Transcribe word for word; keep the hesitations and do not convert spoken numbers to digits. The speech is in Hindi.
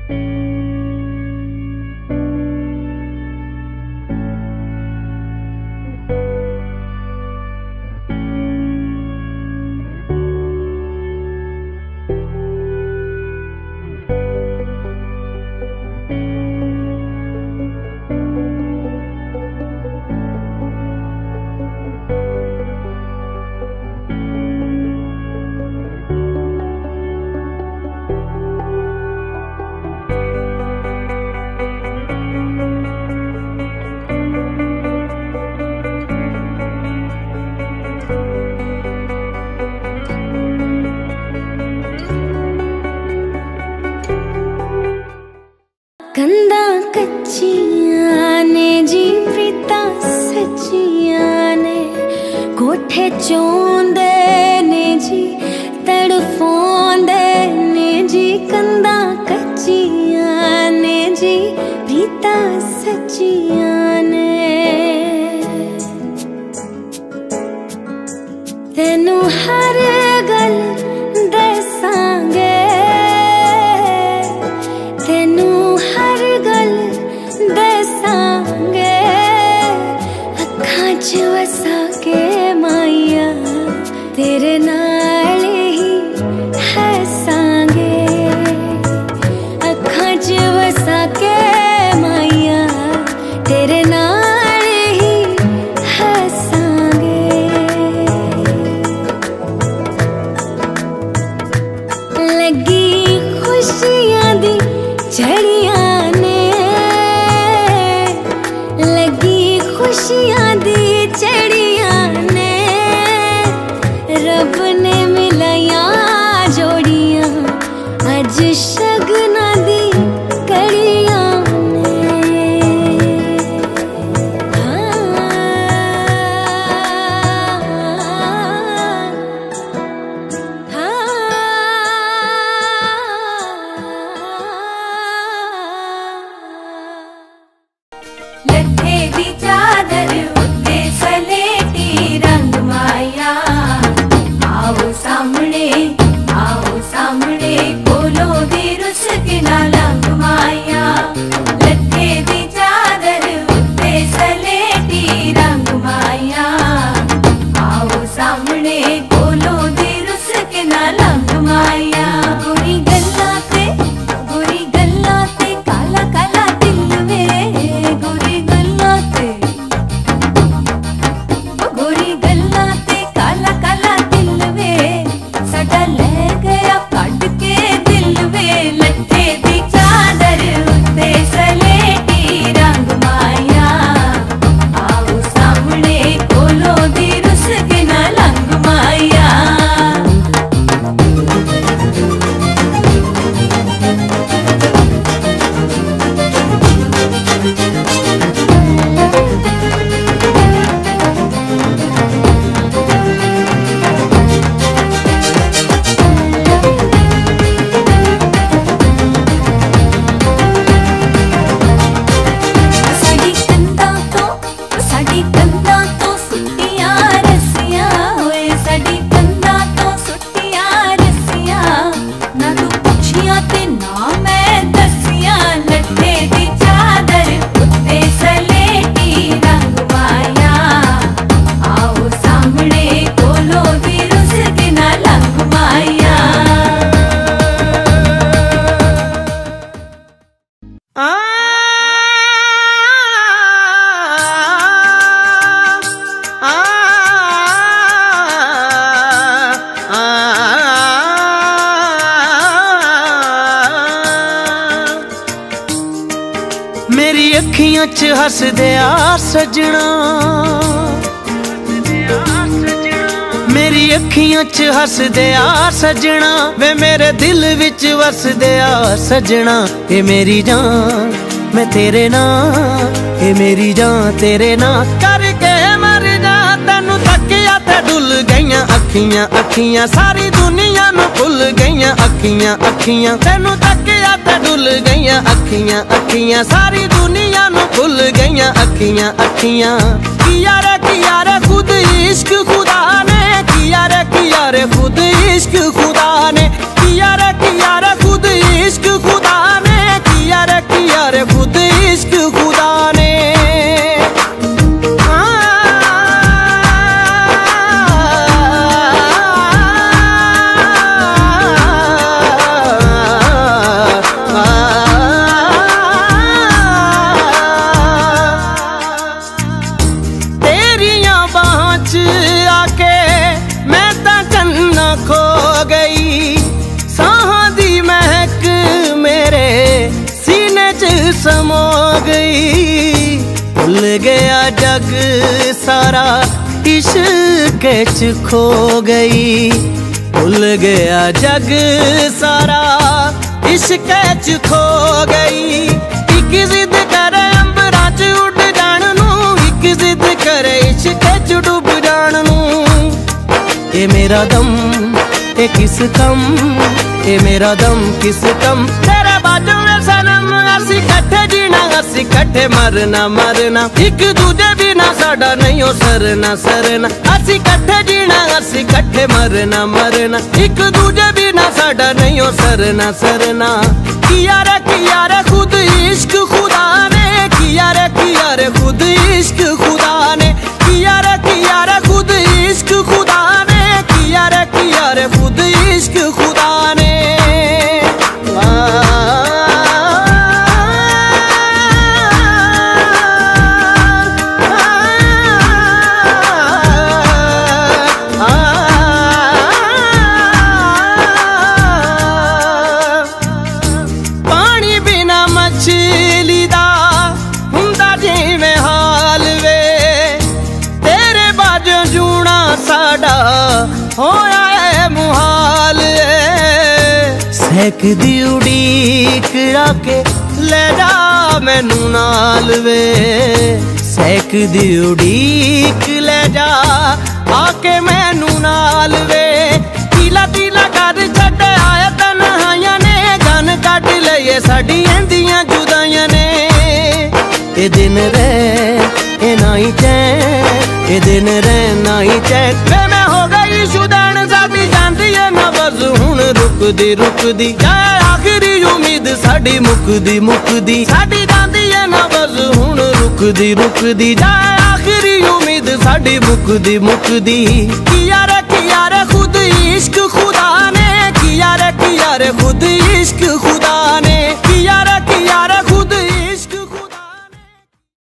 कंधा कच्चियां ने जी प्रीता सच्चियां ने, कोठे चोंदे ने जी तड़फोंदे ने जी। कंधा कच्चियां ने जी प्रीता सच्चियां ने, तेनू हर गल दसांगे, तेनू हर गल दसांगे, अखां च वसा के माइया तेरे नाल ही हसांगे, अखां च वसा के माइया तेरे नाल ही हसांगे। लगी खुशियां दी झड़ियां ने, लगी खुशियां दी झड़ियां ने, रब ने मिलाया जोड़ियां अज शगना दी कड़ियां ने। लट्ठे दी चादर उत्ते सलेटी रंग माया, आओ सामने आओ सामने, कोलो दी रुस्क ना लंग माया। लट्ठे दी चादर उत्ते सलेटी रंग माया, आओ सामने कोलो दी रुस्क ना लंग माया। गोरी गल्ला ते गोरी गल्ला ते काला काला दिल वे, गोरी गल्ला ते गोरी गल्ला ते काला काला दिल वे, साडा ले गया कट के दिल वे। लट्ठे दी चादर उत्ते सलेटी रंग माया, आओ सामने कोलो दी रुस्क ना लंग माया। साडी कंधां तो साडी कंधां तो सुट्टियां रस्सियां होए, साडी कंधां तो सुट्टियां रस्सियां, ना तू पुछियां ते ना मैं दसियां। लट्ठे दी चादर उत्ते सलेटी रंग माया, आओ सामने कोलो दी रुस्क ना लंग माया। मेरी अखियां च हसदे आ सजना, मेरी अखियां च हसदे आ सजना, वे मेरे दिल विच वसदे आ सजना। ए मेरी जान मैं तेरे नाल, ए मेरी जान तेरे नाल करके मर जा। तेनू तकिया ते डुल गईयां अखियां अखियां, सारी दुनिया नू भुल गईयां अखियां अखियां। तेनू तकिया ते डुल गईयां अखियां अखियां, सारी दुनिया नू भुल गईयां अखियां अखियां। किया रे किया रे खुद इश्क खुदा ने, किया रे किया रे खुद इश्क खुदा ने, किया रे किया रे खुद इश्क खुदा ने, किया रे खुद इश्क खुदा ने। तेरिया बाहों च आके मैं तां कन्ना खो गई, साहां दी महक मेरे सीने च समो गई। भुल गया जग सारा इश्क च खो गई, भुल गया जग सारा इश्क च खो गई। एक जिद करे अंबरां च उड़ जाण नूं, एक जिद करे इश्क च डुब जाण नूं। ए मेरा दम ए किस कम, ए मेरा दम किस कम, तेरे बाजू में सनम असी कट्ठे जीना असी कट्ठे मरना मरना। एक दूजे बिना साडा नहीं हो सरना सरना, असी कट्ठे जीना असी कट्ठे मरना मरना। एक दूजे बिना साडा नहीं हो सरना सरना। किया रे किया रे खुद इश्क खुदा ने, किया रे किया रे खुद इश्क खुदा ने, किया रे किया रे खुद इश्क खुदा ने, किया रे किया रे खुद इश्क खुदा ने। पानी बिना मछली दा हुंदा जिवें हाल वे, तेरे बाजों जूना साडा होया है मुहाल। सहक दी उड़ीक आके ले जा मैनू नाल वे, सहक दी उड़ीक ले जा आके मैनू नाल वे। तीला तीला कर छड्ड आया तन्हाइयां ने, गन कट लईए साडी एंदियां जुदाइयां ने। ए दिन रे ए नाई चैन, ए दिन रे नाई चैन, वे मैं हो गई शुदैन साडी जांदी है ना बस हुण रुकदी रुकदी। जाए आखिरी उम्मीद साडी मुकदी मुकदी, साडी जांदी है ना बस हुण रुकदी रुकदी। जाए आखिरी उम्मीद साडी मुकदी मुकदी। किया रे किया रे खुद इश्क खुदा ने, किया रे किया रे खुद इश्क खुदा ने, किया रे किया